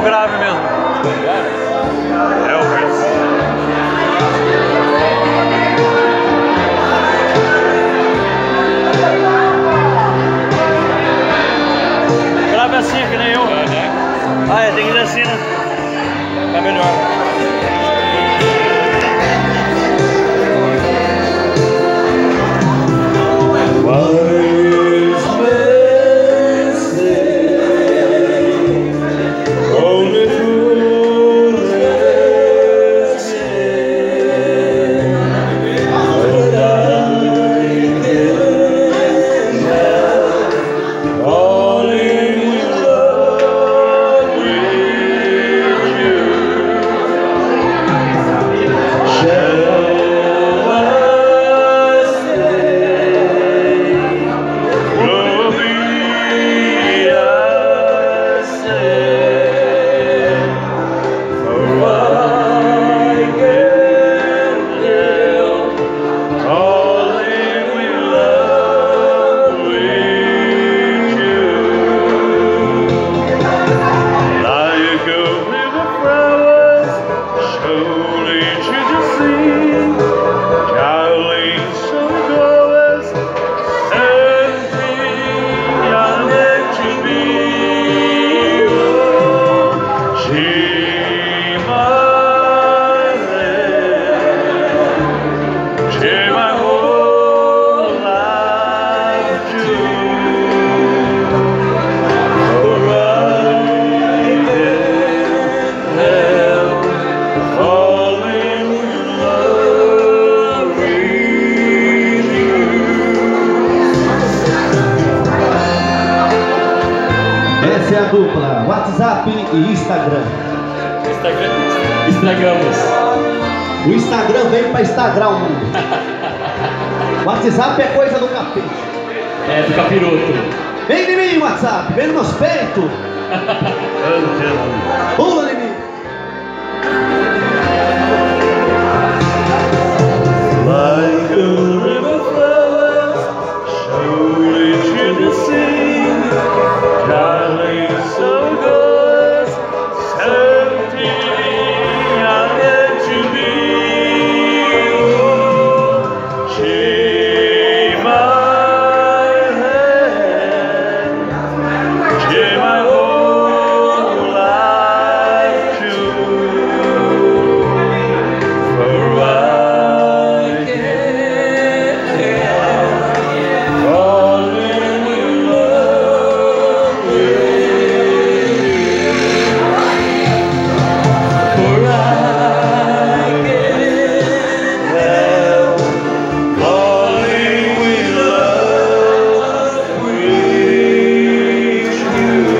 grave mesmo. É o verso. Grave assim, que nem eu. Ah, é, tem que ir assim, né? Tá melhor. Essa é a dupla, WhatsApp e Instagram. Estragamos. O Instagram veio para Instagram o mundo. WhatsApp é coisa do capeta. É, do capiroto. Vem em mim, WhatsApp, vem nos meus peitos. Pula em mim. Like a river flows surely to the sea, darling, so good, something I meant to be. Take my hand, take my whole life too, for I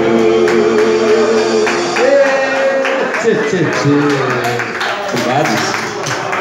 Tchê, tchê, tchê. Cuidados.